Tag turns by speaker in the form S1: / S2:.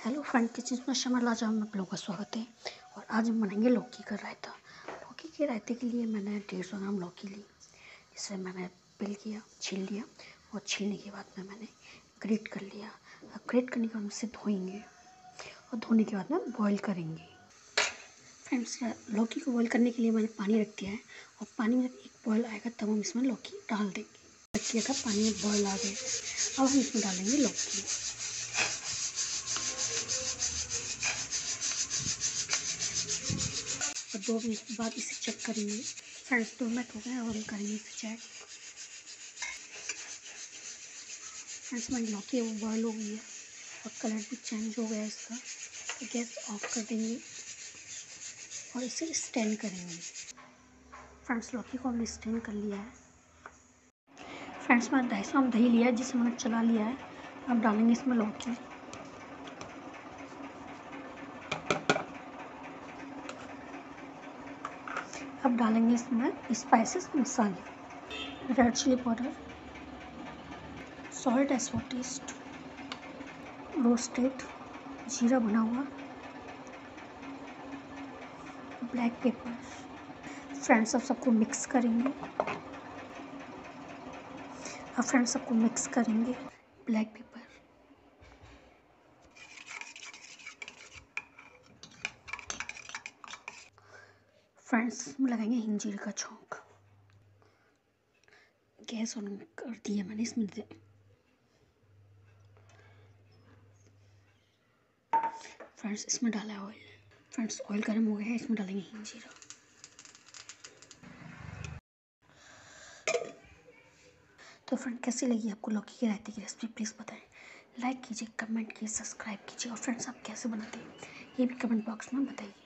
S1: Hello friend, kitchen में शमर लाजा में आप लोगों का स्वागत है। और आज हम बनाएंगे लौकी का रायता। लौकी के रायते के लिए मैंने 150 ग्राम लौकी ली। इसे मैंने पिल किया, छील लिया और छीलने के बाद में मैंने ग्रेट कर लिया। अब ग्रेट करने के बाद इसे धोएंगे और धोने के बाद में बॉईल करेंगे। फ्रेंड्स, लौकी को बॉईल करने के लिए मैंने पानी रख दिया है और पानी में एक बॉईल आएगा तब हम इसमें लौकी डाल देंगे। रख दिया था, पानी में बॉईल आ गए। अब हम इसमें डालेंगे लौकी। और 2 मिनट के बाद इसे चेक करेंगे। फ्रेंड्स, 2 मिनट हो गए और हम करेंगे इसे चेक। फ्रेंड्स, हमारी लौकी वो बॉयल हो गई है और कलर भी चेंज हो गया इसका। तो गैस ऑफ कर देंगे और इसे स्टैंड करेंगे। फ्रेंड्स, लौकी को हमने स्टैंड कर लिया है। फ्रेंड्स, मैंने 250 ग्राम दही लिया है जिसे मैंने चला लिया है। अब डालेंगे इसमें लौकी। अब डालेंगे इसमें स्पाइसेस मसाले, red chilli powder, salt as for taste, roasted जीरा बना हुआ, ब्लैक पेपर। फ्रेंड्स, अब सबको मिक्स करेंगे। सबको मिक्स करेंगे। ब्लैक पेपर, फ्रेंड्स इसमें लगाएंगे हिंग जीरे का छौंक। गैस ऑन कर दिया मैंने। इसमें फ्रेंड्स इसमें डाला है ऑयल। फ्रेंड्स, ऑयल गर्म हो गया है, इसमें डालेंगे हिंग जीरा। तो फ्रेंड, कैसी लगी आपको लौकी के रायते की रेसिपी, प्लीज़ बताएं। लाइक कीजिए, कमेंट कीजिए, सब्सक्राइब कीजिए। और फ्रेंड्स, आप कैसे बनाते हैं ये भी कमेंट बॉक्स में बताइए।